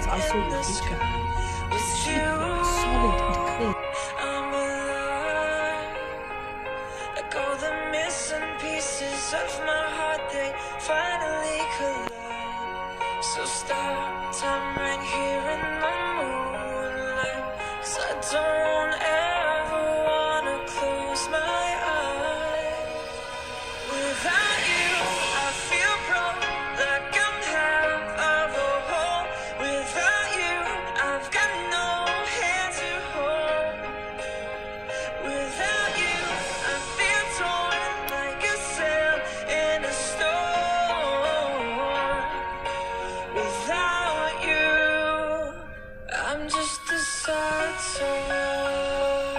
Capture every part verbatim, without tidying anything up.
I saw your future. Just super solid and clear. I'm alive. Like all the missing pieces of my heart, they finally collide. So stop time right here in the moonlight, 'cause I don't ever wanna close my eyes. Without you, I feel broke, like I'm half of a whole. Without you, I've got no hand to hold. Without you, I feel torn like a sail in a storm. Without you, I'm just a sad song.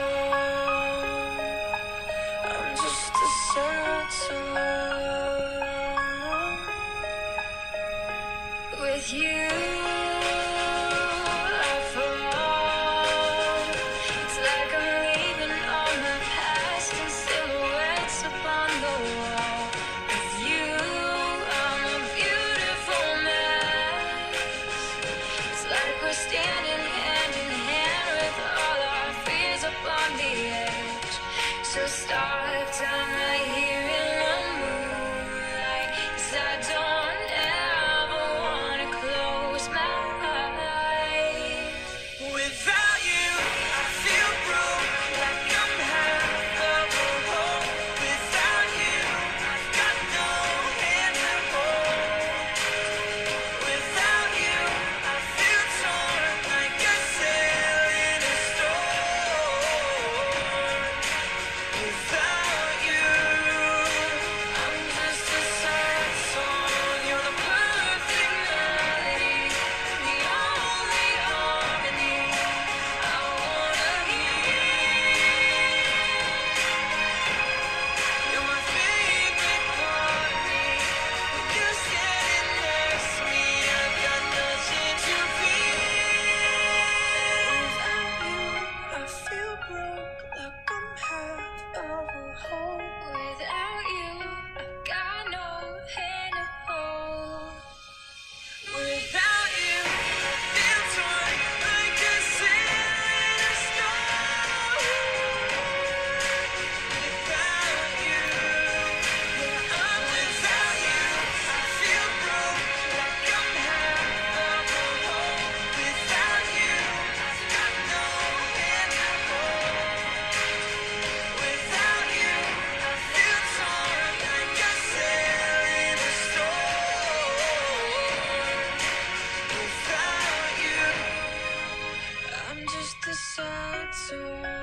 I'm just a sad song. With you, I fall. It's like I'm leaving all my past and silhouettes upon the wall. With you, I'm a beautiful mess. It's like we're standing hand in hand with all our fears up on the edge. So start time right here in the moonlight, 'cause I don't ever wanna close my eyes. Without you, I feel broke, like I'm half of a whole. Without you, I've got no hand to hold. Without you, I feel torn like a sail in a storm. Without you, I'm just a sad song. You're the perfect melody, the only harmony I wanna hear. You're my favorite part of me. When you're standing next to me, I've got nothing to fear. Without you, I feel broke, like I'm half of a whole. Without you, I've got no hand to hold. Without you, I feel torn like a sail in a storm. Without you, yeah, I'm without you. I feel broke, like I'm half of a whole. Without you, I've got no hand to hold. Without you, I feel torn like a sail in a storm. Without you, I'm just a sad song.